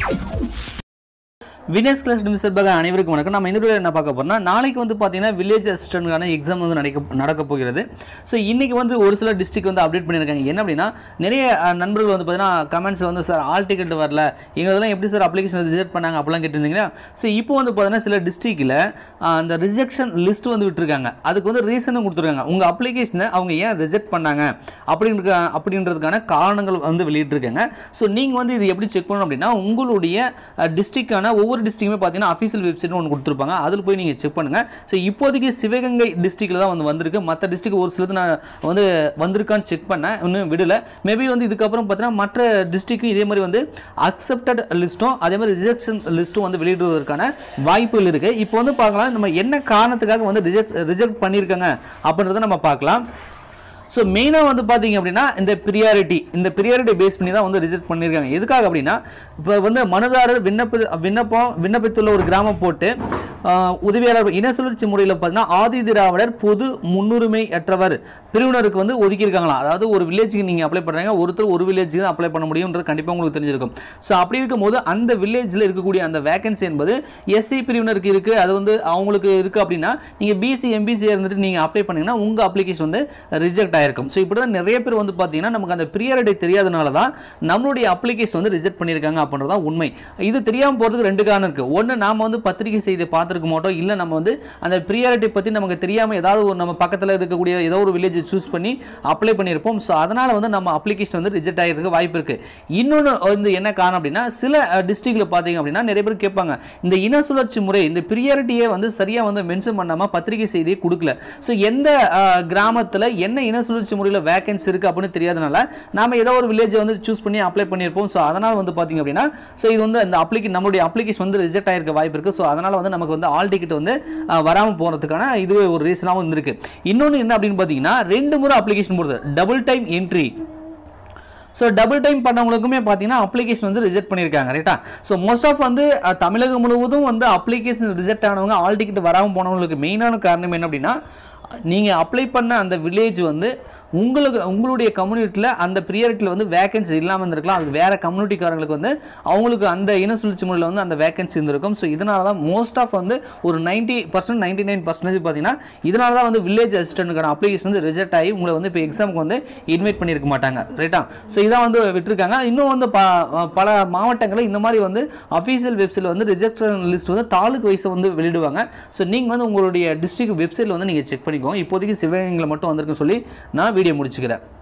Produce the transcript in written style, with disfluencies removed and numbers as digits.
Winxclass சார்பாக அனைவருக்கும் வணக்கம். நம்ம இந்த வீடியோல என்ன பார்க்க போறோம்னா நாளைக்கு வந்து பாத்தீங்கன்னா வில்லேஜ் அசிஸ்டன்ட்கான எக்ஸாம் வந்து நடக்க போகிறது. சோ இன்னைக்கு வந்து ஒரு சில டிஸ்ட்ரிக்ட் வந்து அப்டேட் பண்ணிருக்காங்க. என்ன அப்படினா நிறைய நண்பர்கள் வந்து பாத்தீங்கன்னா கமெண்ட்ஸ்ல வந்து சார் ஆல் டிக்கெட் வரல. எங்களதெல்லாம் எப்படி சார் அப்ளிகேஷன் ரிஜெக்ட் பண்ணாங்க அப்படிலாம் கேட்டிருந்தீங்க. சோ இப்போ வந்து பாத்தீங்கன்னா சில டிஸ்ட்ரிக்ட்ல அந்த ரிஜெக்ஷன் லிஸ்ட் வந்து விட்டுருக்காங்க. அதுக்கு வந்து ரீசனும் கொடுத்திருக்காங்க. உங்க அப்ளிகேஷனை அவங்க ஏன் ரிஜெக்ட் பண்ணாங்க அப்படின்றதுக்கான காரணங்கள் வந்து வெளியிட்டிருக்காங்க. சோ நீங்க வந்து இது எப்படி செக் பண்ணணும் அப்படினா உங்களுடைய டிஸ்ட்ரிக்டான ஒவ்வொரு டிஸ்ட்ரிக்ட்டுமே பாத்தீங்கன்னா ஆபீஷியல் வெப்சைட் ஒன்னு கொடுத்திருப்பாங்க. அதுல போய் நீங்க செக் பண்ணுங்க. சோ இப்போதைக்கு சிவகங்கை டிஸ்ட்ரிக்ட்ல தான் வந்து வந்திருக்கு. மத்த டிஸ்ட்ரிக்ட் ஒரு சிலது நான் வந்து வந்திருக்கான்னு செக் பண்ணேன். இன்னும் விடல. மேபி வந்து இதுக்கு அப்புறம் பாத்தீங்கன்னா மற்ற டிஸ்ட்ரிக்ட்க்கும் இதே மாதிரி வந்து அக்செப்டட் லிஸ்டும் அதே மாதிரி ரிஜெக்ஷன் லிஸ்டும் வந்து வெளியிடுவதற்கான வாய்ப்புகள் இருக்கு. இப்போ வந்து பார்க்கலாம் நம்ம என்ன காரணத்துக்காக வந்து ரிஜெக்ட் பண்ணிருக்காங்க அப்படின்றத நம்ம பார்க்கலாம். ஸோ மெயினாக வந்து பார்த்தீங்க அப்படின்னா இந்த ப்ரியாரிட்டி பேஸ் பண்ணி தான் வந்து ரிஜெக்ட் பண்ணியிருக்காங்க. எதுக்காக அப்படின்னா இப்போ வந்து மனுதாரர் விண்ணப்பித்துள்ள ஒரு கிராமம் போட்டு உதவியாளர் இன சுழற்சி முறையில் பார்த்தீங்கன்னா ஆதி திராவிடர் பொது முன்னுரிமை அற்றவர் பிரிவினருக்கு வந்து ஒதுக்கியிருக்காங்களாம். அதாவது ஒரு வில்லேஜுக்கு நீங்கள் அப்ளை பண்ணுறாங்க, ஒருத்தர் ஒரு வில்லேஜுக்கு தான் அப்ளை பண்ண முடியும்ன்றது கண்டிப்பாக உங்களுக்கு தெரிஞ்சிருக்கும். ஸோ அப்படி இருக்கும்போது அந்த வில்லேஜில் இருக்கக்கூடிய அந்த வேகன்சி என்பது எஸ்சி பிரிவினருக்கு இருக்குது, அது வந்து அவங்களுக்கு இருக்குது அப்படின்னா நீங்கள் பிசி எம்பிசியாக இருந்துட்டு நீங்கள் அப்ளை பண்ணிங்கன்னா உங்கள் அப்ளிகேஷன் வந்து ரிஜெக்ட் ஆயிருக்கும். ஸோ இப்படி தான் நிறைய பேர் வந்து பார்த்தீங்கன்னா நமக்கு அந்த ப்ரியாரிட்டி தெரியாதனால தான் நம்மளுடைய அப்ளிகேஷன் வந்து ரிஜெக்ட் பண்ணியிருக்காங்க அப்படின்றதான் உண்மை. இது தெரியாமல் போகிறதுக்கு ரெண்டு காரணம் இருக்குது. ஒன்று நாம வந்து பத்திரிகை செய்தி பார்த்துருக்க மாட்டோம், இல்லை நம்ம வந்து அந்த ப்ரியாரிட்டி பற்றி நமக்கு தெரியாமல் ஏதாவது ஒரு நம்ம பக்கத்தில் இருக்கக்கூடிய ஏதோ ஒரு வில்லேஜ் சூஸ் பண்ணி அப்ளை பண்ணியிருப்போம். ஸோ அதனால் வந்து நம்ம அப்ளிகேஷன் வந்து ரிஜெக்ட் ஆகிறதுக்கு வாய்ப்பு இருக்குது. இன்னொன்று வந்து என்ன காரணம் அப்படின்னா சில டிஸ்ட்ரிக்ட்ல பார்த்தீங்க அப்படின்னா நிறைய பேர் கேட்பாங்க இந்த இன சுழற்சி முறை இந்த ப்ரியாரிட்டியை வந்து சரியாக வந்து மென்ஷன் பண்ணாமல் பத்திரிகை செய்தியை கொடுக்கல. ஸோ எந்த கிராமத்தில் என்ன இன சுழற்சி முறையில் வேகன்சி இருக்குது அப்படின்னு தெரியாதனால நாம ஏதோ ஒரு வில்லேஜ் வந்து சூஸ் பண்ணி அப்ளை பண்ணியிருப்போம். ஸோ அதனால் வந்து பார்த்தீங்க அப்படின்னா ஸோ இது வந்து அந்த நம்மளுடைய அப்ளிகேஷன் வந்து ரிஜெக்ட் ஆகிருக்க வாய்ப்பு இருக்குது. ஸோ அதனால் வந்து நமக்கு வந்து ஆல் டிக்கெட் வந்து வராமல் போகிறதுக்கான இதுவே ஒரு ரீசனாகவும் இருந்திருக்கு. இன்னொன்று என்ன அப்படின்னு பார்த்தீங்கன்னா 2 முறை அப்ளிகேஷன் போடுறது double time entry. So double time பண்ணவங்களுக்குமே பார்த்தீங்கன்னா அப்ளிகேஷன் வந்து ரிஜெக்ட் பண்ணியிருக்காங்க. ரைட்டா? ஸோ மோஸ்ட் ஆஃப் வந்து தமிழகம் முழுவதும் வந்து அப்ளிகேஷன் ரிஜெக்ட் ஆனவங்க ஆல் டிக்கெட் வராமல் போனவங்களுக்கு மெயினான காரணம் என்ன அப்படின்னா நீங்கள் அப்ளை பண்ண அந்த வில்லேஜ் வந்து உங்களுடைய கம்யூனிட்டியில் அந்த ப்ரியாரிட்டியில் வந்து வேகன்சி இல்லாமல் இருந்திருக்கலாம். அது வேறு கம்யூனிட்டிக்காரங்களுக்கு வந்து அவங்களுக்கு அந்த இன சுழற்சி முறையில் வந்து அந்த வேகன்சி இருந்திருக்கும். ஸோ இதனால தான் மோஸ்ட் ஆஃப் வந்து ஒரு 90% 99% பார்த்தீங்கன்னா இதனால தான் வந்து வில்லேஜ் அசிஸ்டன்ட்டுக்கான அப்ளிகேஷன் வந்து ரிஜெக்ட் ஆகி உங்களை வந்து இப்போ எக்ஸாமுக்கு வந்து இன்வைட் பண்ணியிருக்க மாட்டாங்க. ரைட்டா? ஸோ இதான் வந்து விட்டுருக்காங்க. இன்னும் வந்து பல மாவட்டங்களில் இந்த மாதிரி வந்து அஃபீஷியல் வெப்சைட்டில் வந்து ரிஜெக்ஷன் லிஸ்ட் வந்து தாலுக்கு வைஸை வந்து வெளியிடுவாங்க. ஸோ நீங்கள் வந்து உங்களுடைய டிஸ்ட்ரிக்ட் வெப்சைட்டில் வந்து நீங்கள் செக் பண்ணிக்கோங்க. இப்போதைக்கு சிவகங்கையில் மட்டும் வந்திருக்குன்னு சொல்லி நான் வீடியோ முடிச்சுக்கிறேன்.